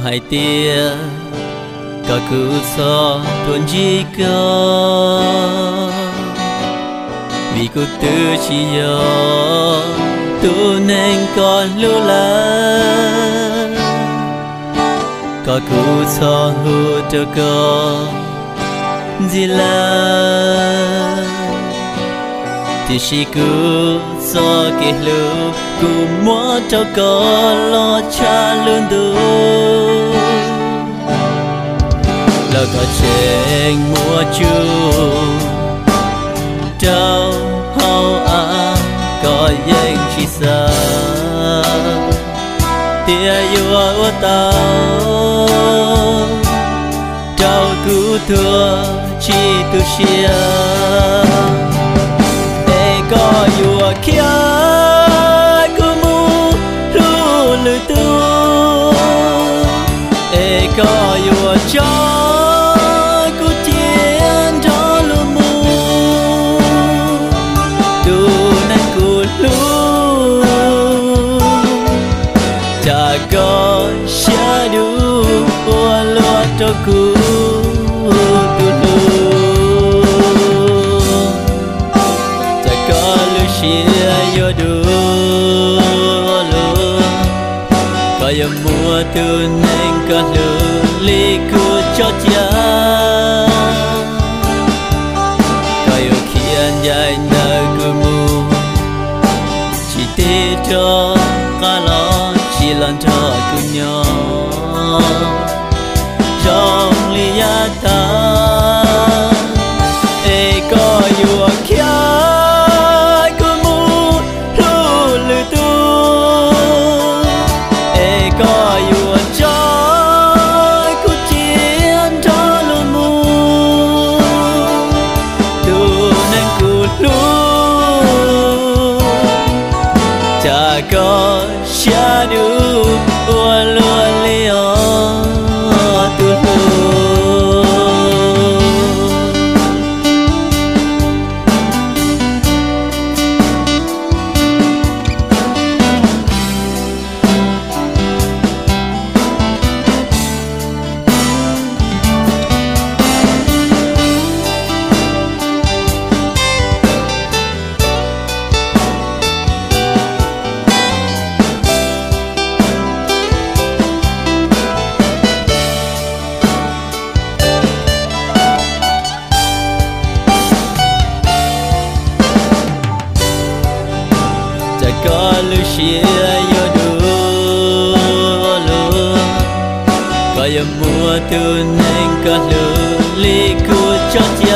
hai tia cả cứ so tuần chỉ có vì cô tư chỉ yo tu nên còn lưu la cả cứ so hư cho có gì là thì chỉ cứ so kể lưu cứ muốn cho có lo cha luôn đủ là có chuyện mua chu trao hậu có danh chỉ xa tia yêu ở tao trao cứ thua chỉ tu chia để có yêu kia cứ mu lu lư tu để có yêu cho có xa đủ qua lo cho cô tu lu ta có lu xia yo đủ lu có yo mua tu nên có lu li cô cho cha có yo khian dài nơi cô mu chỉ tê cho cả lo chỉ lần cho cứ nhỏ trong ly ta e có yêu kia cứ mu lu lư tu e có yêu cho cứ chiến cho lu mu tu nên cứ lu cha có xa đủ qua luôn liao tu lu có lu xia yo đủ lu có yo mua tu nên có lu li cô cho